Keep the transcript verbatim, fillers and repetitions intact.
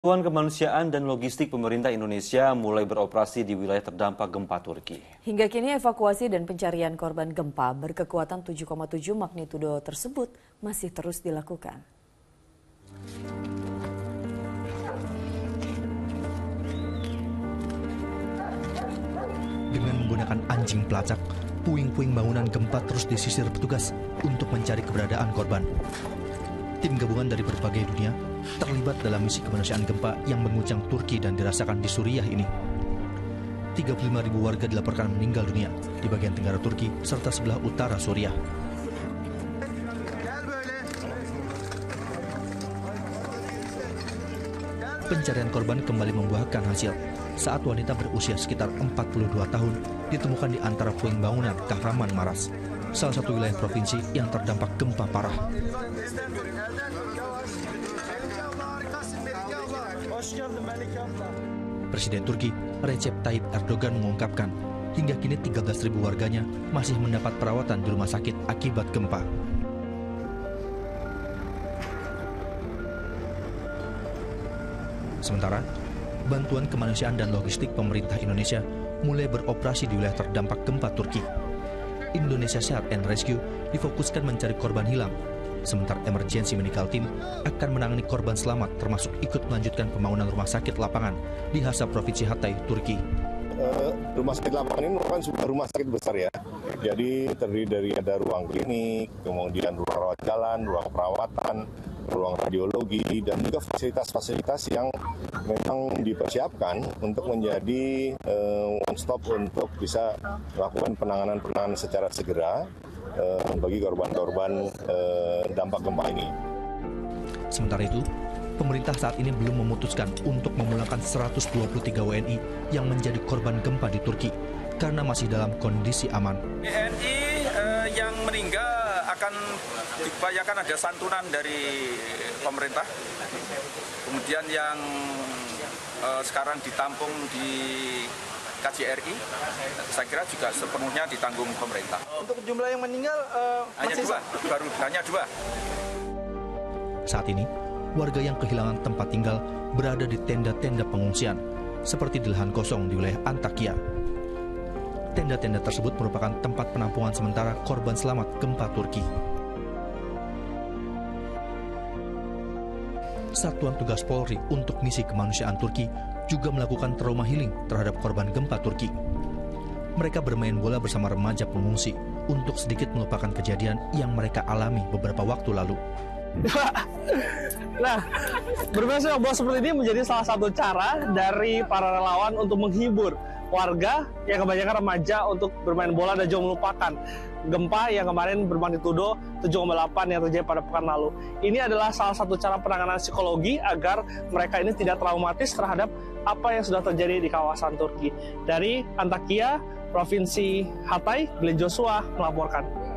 Bantuan kemanusiaan dan logistik pemerintah Indonesia mulai beroperasi di wilayah terdampak gempa Turki. Hingga kini evakuasi dan pencarian korban gempa berkekuatan tujuh koma tujuh magnitudo tersebut masih terus dilakukan. Dengan menggunakan anjing pelacak, puing-puing bangunan gempa terus disisir petugas untuk mencari keberadaan korban. Tim gabungan dari berbagai dunia terlibat dalam misi kemanusiaan gempa yang mengguncang Turki dan dirasakan di Suriah ini. tiga puluh lima ribu warga dilaporkan meninggal dunia di bagian tenggara Turki serta sebelah utara Suriah. Pencarian korban kembali membuahkan hasil saat wanita berusia sekitar empat puluh dua tahun ditemukan di antara puing bangunan Kahraman Maras, salah satu wilayah provinsi yang terdampak gempa parah. Presiden Turki Recep Tayyip Erdogan mengungkapkan hingga kini tiga belas ribu warganya masih mendapat perawatan di rumah sakit akibat gempa. Sementara, bantuan kemanusiaan dan logistik pemerintah Indonesia mulai beroperasi di wilayah terdampak gempa Turki. Indonesia Search and Rescue difokuskan mencari korban hilang, sementara Emergency Medical Team akan menangani korban selamat termasuk ikut melanjutkan pembangunan rumah sakit lapangan di Hasap Provinsi Hatay, Turki. Uh, rumah sakit lapangan ini merupakan sebuah rumah sakit besar ya. Jadi terdiri dari ada ruang klinik, kemudian ruang rawat jalan, ruang perawatan, ruang radiologi, dan juga fasilitas-fasilitas yang memang dipersiapkan untuk menjadi uh, one stop untuk bisa melakukan penanganan-penanganan secara segera uh, bagi korban-korban uh, dampak gempa ini. Sementara itu, pemerintah saat ini belum memutuskan untuk memulangkan seratus dua puluh tiga W N I yang menjadi korban gempa di Turki karena masih dalam kondisi aman. W N I eh, yang meninggal akan diupayakan ada santunan dari pemerintah. Kemudian yang eh, sekarang ditampung di K J R I, saya kira juga sepenuhnya ditanggung pemerintah. Untuk jumlah yang meninggal eh, hanya masih dua, baru hanya dua. Saat ini, warga yang kehilangan tempat tinggal berada di tenda-tenda pengungsian, seperti di lahan kosong di wilayah Antakya. Tenda-tenda tersebut merupakan tempat penampungan sementara korban selamat gempa Turki. Satuan Tugas Polri untuk misi kemanusiaan Turki juga melakukan trauma healing terhadap korban gempa Turki. Mereka bermain bola bersama remaja pengungsi untuk sedikit melupakan kejadian yang mereka alami beberapa waktu lalu. Nah, bermain sepak bola seperti ini menjadi salah satu cara dari para relawan untuk menghibur warga yang kebanyakan remaja untuk bermain bola dan juga melupakan gempa yang kemarin bermagnitudo tujuh koma delapan yang terjadi pada pekan lalu. Ini adalah salah satu cara penanganan psikologi agar mereka ini tidak traumatis terhadap apa yang sudah terjadi di kawasan Turki. Dari Antakya, Provinsi Hatay, Glenn Joshua melaporkan.